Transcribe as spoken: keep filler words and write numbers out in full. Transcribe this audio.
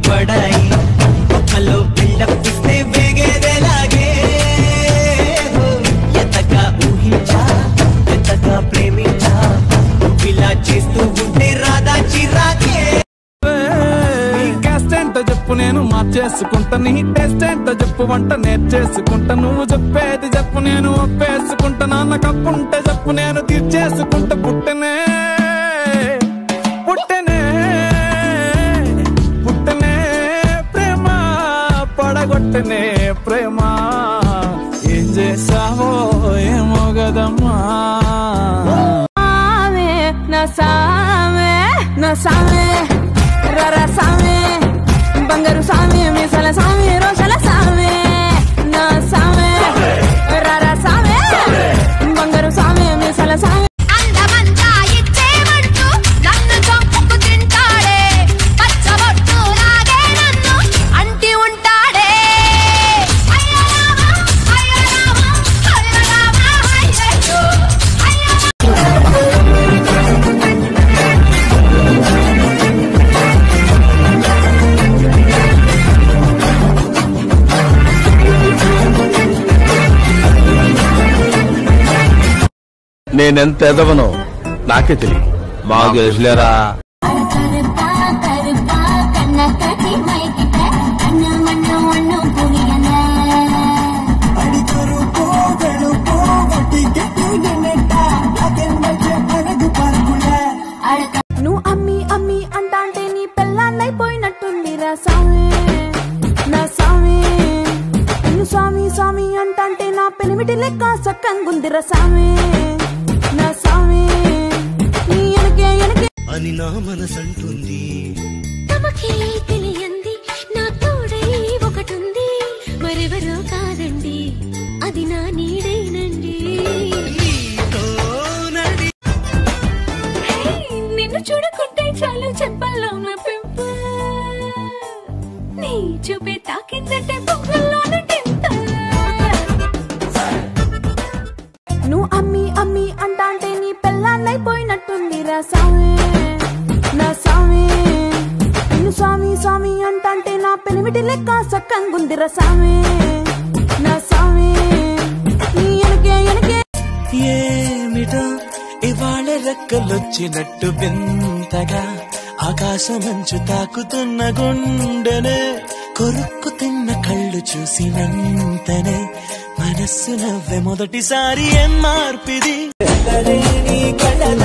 పడాయి hello buildup ఇస్తే వేగేదే లాగే ఎంతగా ఊహించా ఎంతగా ప్రేమించా ఇలా చేస్తూ ఉంటే రాదా చిరాకే క్యాస్ట్ ఏంటో చెప్పు నేను మార్చేసుకుంటా నీ టేస్ట్ ఏంటో చెప్పు వంట నేర్చేసుకుంటా నువ్వు చెప్పేది చెప్పు నేను ఒప్పేసుకుంటా నాన్న కప్పుంటే చెప్పు నేను తీర్చేసుకుంటా పుట్టనే పుట్టనే పుట్టనే ప్రేమ పడగొట్టనే ప్రేమ ఏం చేసావో ఏమో గదమ్మా నా సామే నా సామే రర సామే బంగారు సామే మీసల సామే రోషల సామే నా సామే రర సామే బంగారు సామే మీసల సామే అందమంతా ఇచ్చేమంటూ నన్ను చంపుకు తింటాడే పచ్చబొట్టు లాగే నన్ను అంటి ఉంటాడే అయ్యో రామా అయ్యో రామా అయ్యో రామా అయ్యో నేనెంత ఎదవనో నాకే తెలియదు మాకు తెలుసులేరా నువ్వు అమ్మి అమ్మి అంటాంటే నీ పెళ్ళాన్నైపోయినట్టుంది రా సామి నా సామి నువ్వు స్వామి స్వామి అంటాంటే నా పెనిమిటి లెక్క సక్కంగుందిరా సామి నా సామి నీ ఎనకే ఎనకే అని నా మనసంటుంది తమకే తెలియంది నా తోడై ఒకటుంది మరెవరో కాదండి అది నా నీడేనండి నిన్ను చూడకుంటే చాలు చెప్పల్లో నా పెంప నీ చూపే తాకిందంటే పొగల్లోనూ టింత నువ్వు అమ్మి అమ్మి అంటాంటే నీ పెళ్ళాన్నైపోయినట్టుంది రా సామి నా సామి నిన్ను స్వామి స్వామి అంటాంటే నా పెనిమిటి లెక్క సక్కంగుందిరా సామి నా సామి నీ ఎనకే ఎనకే ఏమిటో ఇవాళ రెక్కలొచ్చినట్టు వింతగా ఆకాశమంచు తాకుతున్న గుండెనే కొరుక్కు తిన్న కళ్ళు చూసినంతనే మనస్సు నవ్వే మొదటిసారి ఏం మార్పిది కళ్ళ